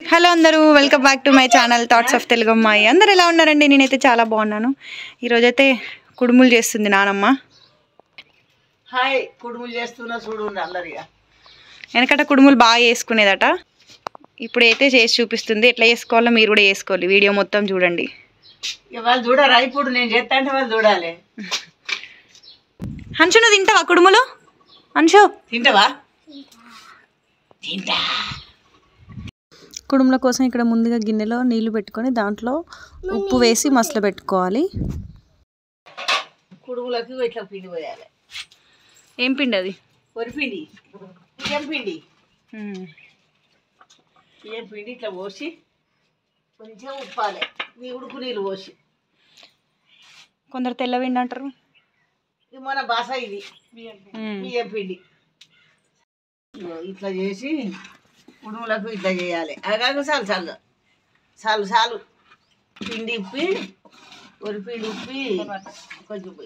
Hello అందరూ, welcome back to my channel thoughts of Telugu అమ్మాయి. అందరు ఎలా ఉన్నారండి? నేనైతే చాలా బాగున్నాను. ఈరోజైతే కుడుములు చేస్తుంది నానమ్మ. హాయ్, కుడుములు చేస్తున్నా చూడండి అందరిగా. వెనకట కుడుములు బాగా చేసుకునేదట, ఇప్పుడు అయితే చేసి చూపిస్తుంది. ఎట్లా చేసుకోవాలో మీరు కూడా చేసుకోవాలి. వీడియో మొత్తం చూడండి. వాళ్ళు చూడరా? ఇప్పుడు నేను చేస్తా అంటే వాళ్ళు చూడాలి. అంశు, నువ్వు తింటావా కుడుములు? అంశు, తింటావా? తింటా. కుడుముల కోసం ఇక్కడ ముందుగా గిన్నెలో నీళ్లు పెట్టుకొని దాంట్లో ఉప్పు వేసి మసలు పెట్టుకోవాలి. కుడుములకు ఇట్లా పిండి పోయాలి. ఏం పిండి అది? వరిపిండి, బియ్యం పిండి. బియ్యం పిండి ఇట్లా పోసి కొంచెం ఉప్పాలి. ఉడుకు నీళ్ళు పోసి. కొందరు తెల్లపిండి అంటారు. ఇది మన బాస, ఇది బియ్యం పిండి. ఇట్లా చేసి కుడుములకు ఇట్లా చేయాలి. అలాగే చాలు చాలు చాలు చాలు పిండి ఉప్పి, వరిపిండి ఉప్పి కొంచెం పోయి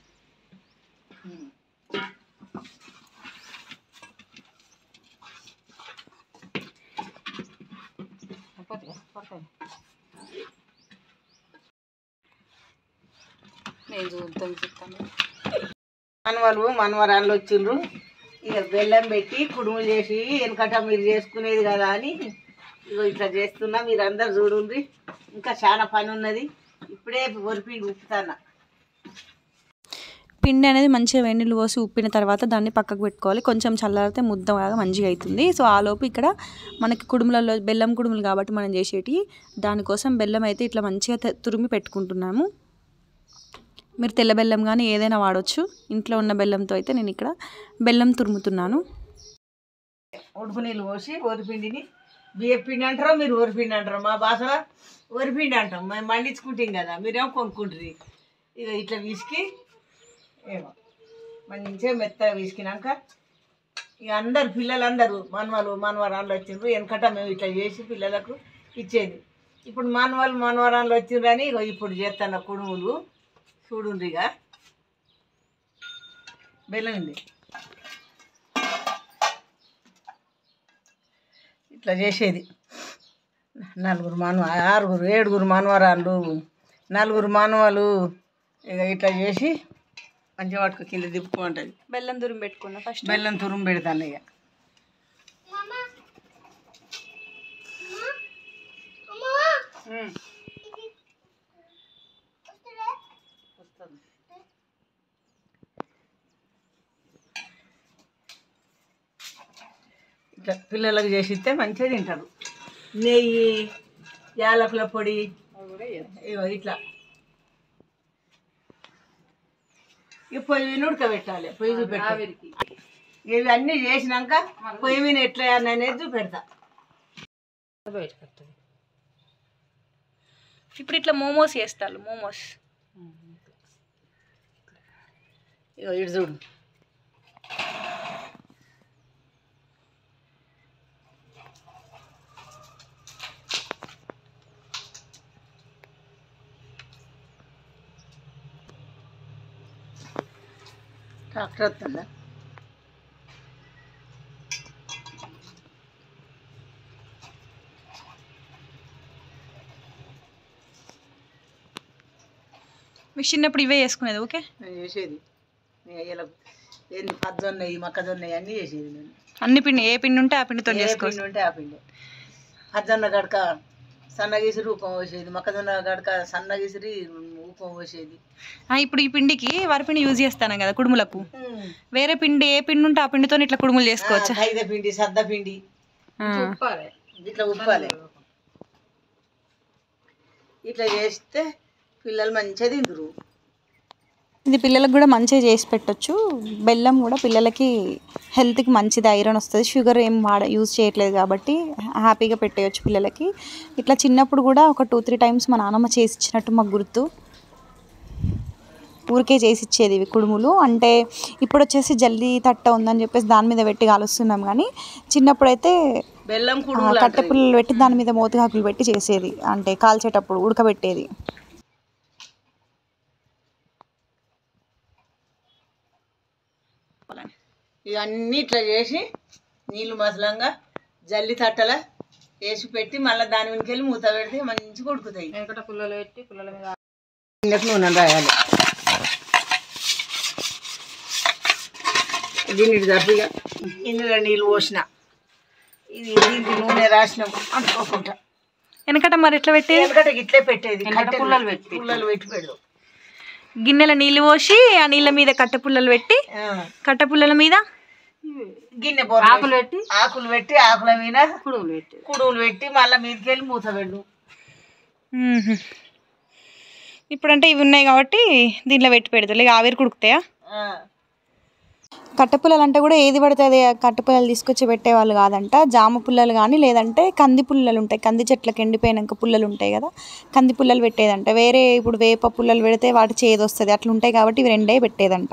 మనవాళ్ళు మనవరాళ్ళు వచ్చిండ్రు. ఇక బెల్లం పెట్టి కుడుములు చేసి వెనకట మీరు చేసుకునేది కదా అని ఇగో ఇట్లా చేస్తున్నా. మీరు అందరు చూడండి. ఇంకా చాలా పని ఉన్నది. ఇప్పుడే వరిపిండి ఉప్పుతానా. పిండి అనేది మంచిగా వెన్నీళ్ళు పోసి ఉప్పిన తర్వాత దాన్ని పక్కకు పెట్టుకోవాలి. కొంచెం చల్లారితే ముద్దగా మంచిగా అవుతుంది. సో ఆలోపు ఇక్కడ మనకి కుడుములలో బెల్లం కుడుములు కాబట్టి మనం చేసేటి, దానికోసం బెల్లం అయితే ఇట్లా మంచిగా తురిమి పెట్టుకుంటున్నాము. మీరు తెల్ల బెల్లం కానీ ఏదైనా వాడవచ్చు. ఇంట్లో ఉన్న బెల్లంతో అయితే నేను ఇక్కడ బెల్లం తురుముతున్నాను. ఉడుపు నీళ్ళు పోసి వరిపిండిని, బియ్యం పిండి అంటారో మీరు వరిపిండి అంటారు. మా భాషలో వరిపిండి అంటాం. మేము మండించుకుంటాం కదా, మీరేమో కొనుక్కుంటుంది. ఇక ఇట్లా విసికి ఏమో మంచిగా మెత్తగా విసికినాక ఇక అందరు పిల్లలందరూ మనవాళ్ళు మనవరాళ్ళు వచ్చిండ్రు. వెనకట మేము ఇట్లా చేసి పిల్లలకు ఇచ్చేది. ఇప్పుడు మనవాళ్ళు మనవరాళ్ళు వచ్చిండ్రని ఇక ఇప్పుడు చేస్తున్న కుడుములు చూడుండ్రిగా. బెల్లం ఉంది ఇట్లా చేసేది. ఏడుగురు మనవరాళ్ళు, నలుగురు మనవలు. ఇక ఇట్లా చేసి మంచిగా వాటికి కింద తిప్పుకుంటుంది. బెల్లం తురుము పెట్టుకున్నా. ఫస్ట్ బెల్లం తురుము పెడతాను. ఇక ఇట్లా పిల్లలకు చేసి ఇస్తే మంచిగా తింటారు. నెయ్యి, యాలకుల పొడి ఇగో ఇట్లా ఇక పొయ్యి మీద ఉడకబెట్టాలి. పొయ్యి చూపెట్టాలి. ఇవి అన్నీ చేసినాక పొయ్యి మీద ఎట్లా అనేది చూపెడతా. ఇప్పుడు ఇట్లా మోమోస్ చేస్తారు. మోమోస్ ఇగో ఇటు చూడు. ట్రాక్టర్ వస్తుందా? మీ చిన్నప్పుడు ఇవే చేసుకునేది? ఓకే, నేను చేసేది. నేను ఏంది పజ్జొన్నయి, మొక్కజొన్నయి అన్నీ చేసేది. నేను అన్ని పిండి, ఏ పిండి ఉంటే ఆ పిండితో చేసుకోవాలి. పిండి ఉంటే ఆ పిండి. పజ్జొన్న గడక సన్నగిసిరి ఊపం పోసేది, మొక్కజొన్న గడక సన్నగిసిరి ఊపం పోసేది. ఇప్పుడు ఈ పిండికి వరిపిండి యూజ్ చేస్తాను కదా కుడుములకు. వేరే పిండి ఏ పిండి ఉంటే ఆ పిండితో ఇట్లా కుడుములు చేసుకోవచ్చు. ఖైద పిండి, సద్ద పిండి ఇట్లా ఉప్పాలి. ఇట్లా చేస్తే పిల్లలు మంచిగా తిందురు. ఇది పిల్లలకు కూడా మంచిగా చేసి పెట్టచ్చు. బెల్లం కూడా పిల్లలకి హెల్త్కి మంచిది, ఐరన్ వస్తుంది. షుగర్ ఏం యూజ్ చేయట్లేదు కాబట్టి హ్యాపీగా పెట్టేయచ్చు పిల్లలకి. ఇట్లా చిన్నప్పుడు కూడా ఒక 2-3 టైమ్స్ మా నాన్నమ్మ చేసి ఇచ్చినట్టు మాకు గుర్తు. ఊరికే చేసి ఇచ్చేది ఇవి కుడుములు. అంటే ఇప్పుడు వచ్చేసి జల్దీ తట్ట ఉందని చెప్పేసి దాని మీద పెట్టి కాలుస్తున్నాం, కానీ చిన్నప్పుడైతే బెల్లం కుడుములు కట్టె పుల్లలు పెట్టి దాని మీద మోతికాకులు పెట్టి చేసేది. అంటే కాల్చేటప్పుడు ఉడకబెట్టేది. ఇవన్నీ ఇట్లా చేసి నీళ్ళు మసలంగా జల్లి తట్టల వేసి పెట్టి మళ్ళీ దాని వెనక వెళ్ళి మూత పెడితే మంచిగా ఉడుకుతాయి. వెనకట పుల్లలు పెట్టి పుల్లల మీద గిన్నెకు నూనె రాయాలి. దీనికి తప్పిగా ఇందులో నీళ్ళు పోసిన ఇది దీనికి నూనె రాసినాం అనుకోకుండా. వెనకట మరి ఎట్లా పెట్టి వెనకట ఇట్లే పెట్టేది. పుల్లలు పెట్టి పెడదు. గిన్నెల నీళ్ళు పోసి ఆ నీళ్ళ మీద కట్టెపుల్లలు పెట్టి కట్టెపుల్లల మీద గిన్నె ఆకులు పెట్టి ఆకుల మీద కుడువులు పెట్టి మళ్ళీ మీదకి వెళ్ళి మూత పెట్టు. ఇప్పుడంటే ఇవి ఉన్నాయి కాబట్టి దీంట్లో పెట్టి పెడతారు. ఇక ఆవిరి కుడుకుతాయా? కట్టెపుల్లలు అంటే కూడా ఏది పడితే అదే కట్టెపుల్లలు తీసుకొచ్చి పెట్టేవాళ్ళు కాదంట. జామ పుల్లలు కానీ లేదంటే కంది పుల్లలు ఉంటాయి, కంది చెట్లకు ఎండిపోయినాక పుల్లలు ఉంటాయి కదా, కంది పుల్లలు పెట్టేదంట. వేరే ఇప్పుడు వేప పుల్లలు పెడితే వాటి చేదు వస్తుంది, అట్లా ఉంటాయి కాబట్టి ఇవి రెండే పెట్టేదంట.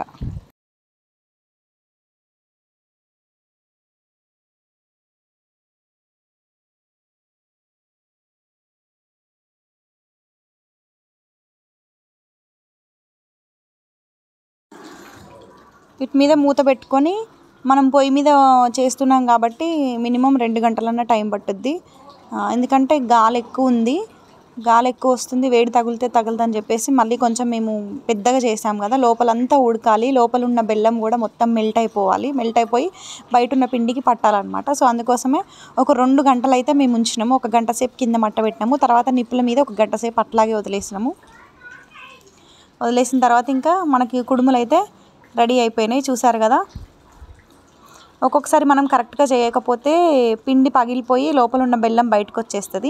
వీటి మీద మూత పెట్టుకొని మనం పొయ్యి మీద చేస్తున్నాం కాబట్టి మినిమం 2 గంటలన్నా టైం పట్టుద్ది. ఎందుకంటే గాలి ఎక్కువ ఉంది, గాలి ఎక్కువ వస్తుంది, వేడి తగులుతుందని చెప్పేసి మళ్ళీ కొంచెం మేము పెద్దగా చేసాం కదా, లోపలంతా ఉడకాలి, లోపల ఉన్న బెల్లం కూడా మొత్తం మెల్ట్ అయిపోయి బయట ఉన్న పిండికి పట్టాలన్నమాట. సో అందుకోసమే ఒక 2 గంటలు అయితే మేము ఉంచినాము. 1 గంట సేపు కింద మట్ట పెట్టినాము, తర్వాత నిప్పుల మీద 1 గంట సేపు అట్లాగే వదిలేసినాము. వదిలేసిన తర్వాత ఇంకా మనకి కుడుములు అయితే రెడీ అయిపోయినాయి, చూసారు కదా. ఒక్కొక్కసారి మనం కరెక్ట్గా చేయకపోతే పిండి పగిలిపోయి లోపల ఉన్న బెల్లం బయటకు వచ్చేస్తుంది.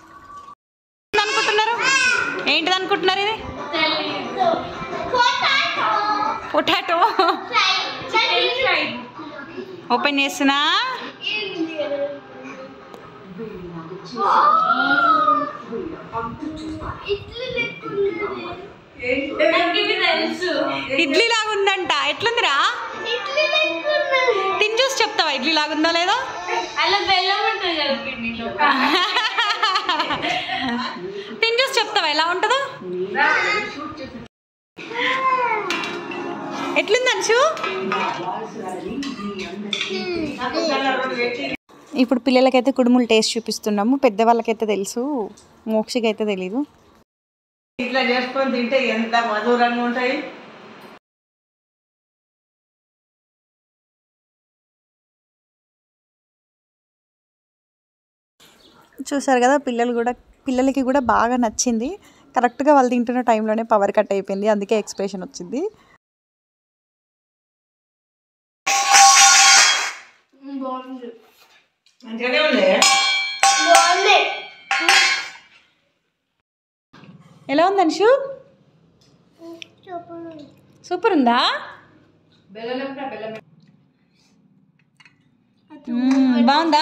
ఏంటిది అనుకుంటున్నారు? ఇది పొటాటో ఓపెన్ చేస్తున్నా. ఇడ్లీ లాగా ఉందంట. ఎట్లుందిరా? తిని చూసి చెప్తావా ఇడ్లీ లాగుందా లేదా? తిని చూసి చెప్తావా ఎలా ఉంటుందో? ఎట్లుంది అంశు? ఇప్పుడు పిల్లలకైతే కుడుములు టేస్ట్ చూపిస్తున్నాము. పెద్దవాళ్ళకైతే తెలుసు, మోక్షికి అయితే తెలీదు. ఇట్లా చేసుకొని తింటే ఎంత మధురంగా ఉంటాయి. చూసారు కదా, పిల్లలకి కూడా బాగా నచ్చింది. కరెక్ట్గా వాళ్ళు తింటున్న టైంలోనే పవర్ కట్ అయిపోయింది, అందుకే ఎక్స్ప్రెషన్ వచ్చింది. ఎలా ఉంది అంశు? సూపర్ ఉందా? బాగుందా?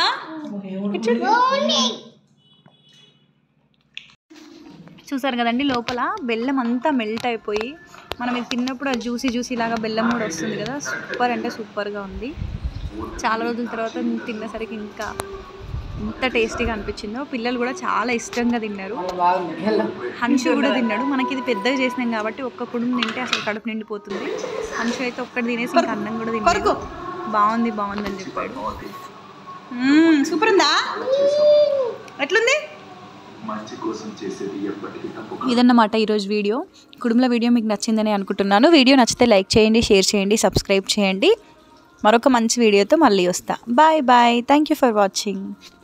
చూసారు కదండి, లోపల బెల్లం అంతా మెల్ట్ అయిపోయి మనం ఇది తిన్నప్పుడు ఆ జ్యూసీ లాగా బెల్లం కూడా వస్తుంది కదా. సూపర్ అంటే సూపర్గా ఉంది. చాలా రోజుల తర్వాత తినేసరికి ఇంకా ఎంత టేస్టీగా అనిపించిందో. పిల్లలు కూడా చాలా ఇష్టంగా తిన్నారు. హన్షు కూడా తిన్నాడు. మనకి ఇది పెద్దగా చేసినాం కాబట్టి ఒక్క కుడుము తింటే అసలు కడుపు నిండిపోతుంది. హన్షు అయితే ఒక్కటి తినేసి ఇంకా అన్నం కూడా తిన్నాడు. బాగుంది అని చెప్పాడు. సూపర్ ఉందా? ఎట్లుంది? ఇదన్నమాట ఈరోజు వీడియో. కుడుముల వీడియో మీకు నచ్చిందని అనుకుంటున్నాను. వీడియో నచ్చితే లైక్ చేయండి, షేర్ చేయండి, సబ్స్క్రైబ్ చేయండి. మరొక మంచి వీడియోతో మళ్ళీ వస్తా. Bye. Thank you for watching.